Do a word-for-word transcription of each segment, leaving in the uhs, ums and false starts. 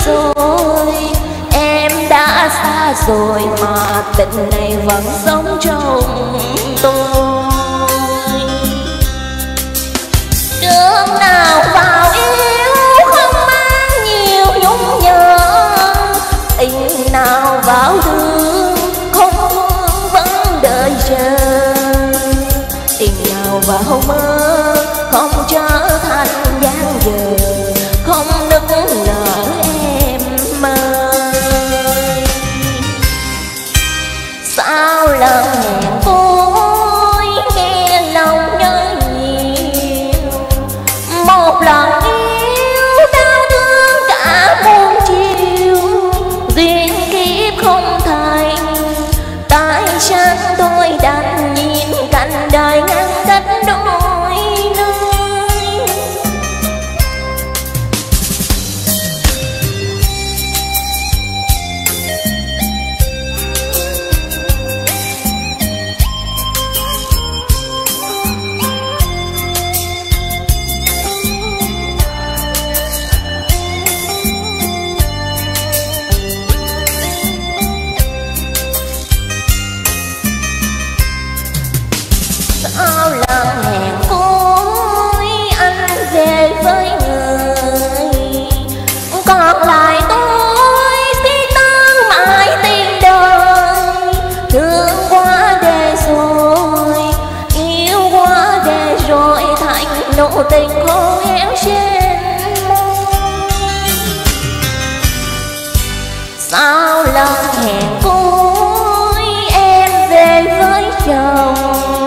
rồi, em đã xa rồi mà tình này vẫn sống trong tôi. Đường nào vào yêu không mang nhiều nhung nhớ, tình nào vào thương không vương vẫn đợi chờ, tình nào vào mơ không trở thành giang dở, không nức nở em ơi. Sao lần hẹn tôi nghe lòng nhớ nhiều, một lần yêu đau thương cả muôn chiều, duyên kiếp không thành tại sao tôi đành nhìn cảnh đời ngăn cách đôi nơi. Sao lần hẹn cuối anh về với người, còn lại tôi tí tán mãi tình đời. Thương quá để rồi, yêu quá để rồi, thành nụ tình khô héo trên môi. Sao lần hẹn cuối em về với chồng,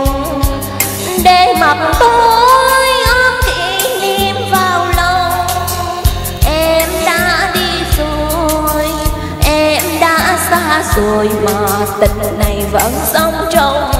để mặt tôi ôm kỷ niệm vào lòng. Em đã đi rồi, em đã xa rồi mà tình này vẫn sống trong